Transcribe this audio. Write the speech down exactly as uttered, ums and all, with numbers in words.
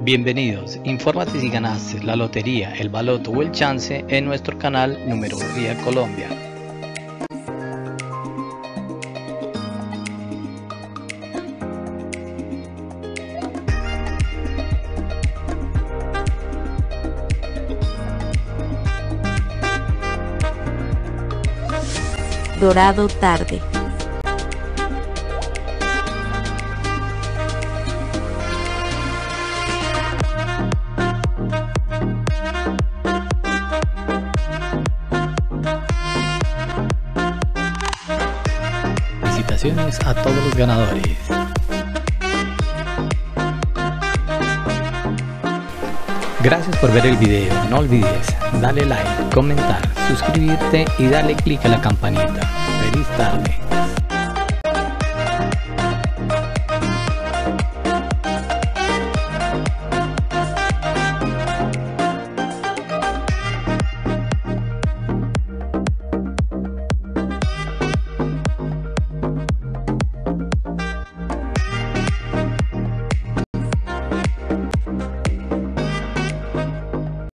Bienvenidos, infórmate si ganaste la lotería, el baloto o el chance en nuestro canal Numerología Colombia. Dorado tarde. Felicitaciones a todos los ganadores. Gracias por ver el video, no olvides darle like, comentar, suscribirte y darle click a la campanita. Feliz tarde.